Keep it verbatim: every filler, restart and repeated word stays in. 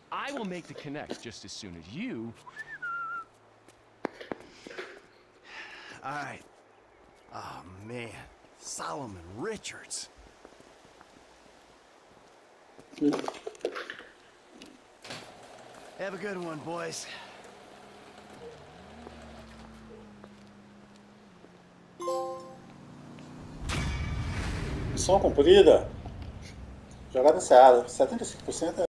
I will make the connect just as soon as you. All right. Oh man, Solomon Richards. Have a good one, boys. Missão cumprida. Jogada ensaiada. setenta e cinco por cento